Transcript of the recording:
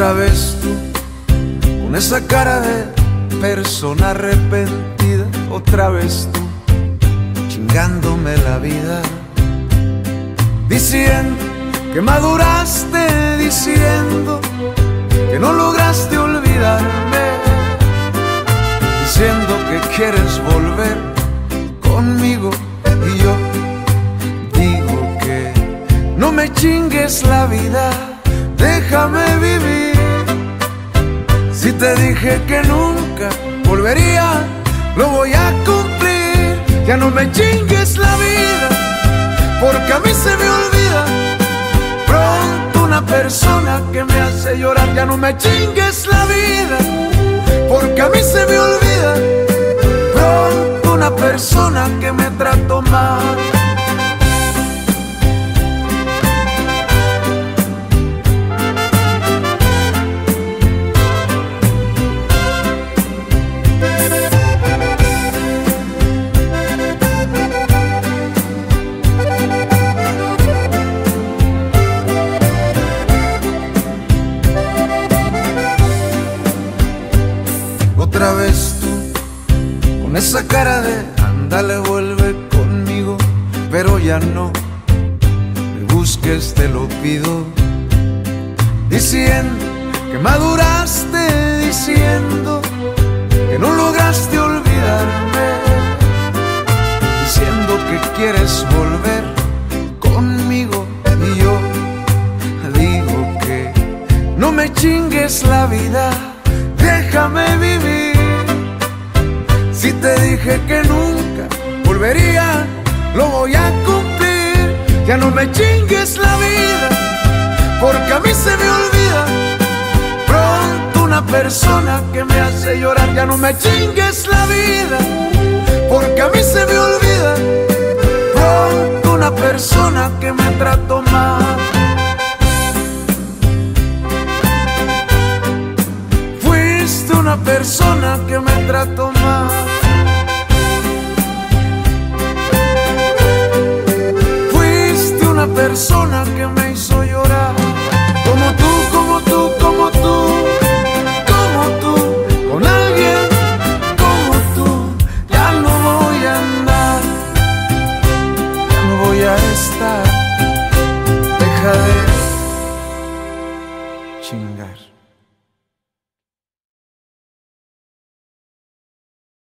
Otra vez tú, con esa cara de persona arrepentida. Otra vez tú, chingándome la vida, diciendo que maduraste, diciendo que no lograste olvidarme, diciendo que quieres volver conmigo. Y yo digo que no me chingues la vida, déjame vivir. Si te dije que nunca volvería, lo voy a cumplir. Ya no me chingues la vida, porque a mí se me olvida pronto una persona que me hace llorar. Ya no me chingues la vida, porque a mí se me olvida pronto una persona que me trató mal. Otra vez tú, con esa cara de ándale, vuelve conmigo, pero ya no me busques, te lo pido, diciendo que maduraste, diciendo que no lograste olvidarme, diciendo que quieres volver conmigo. Y yo digo que no me chingues la vida, déjame vivir. Si te dije que nunca volvería, lo voy a cumplir. Ya no me chingues la vida, porque a mí se me olvida pronto una persona que me hace llorar. Ya no me chingues la vida, porque a mí se me olvida pronto una persona que me trató mal. Una persona que me trató mal. Fuiste una persona que me hizo llorar. Como tú, como tú, como tú, como tú, con alguien como tú, ya no voy a andar, ya no voy a estar. Deja de chingar.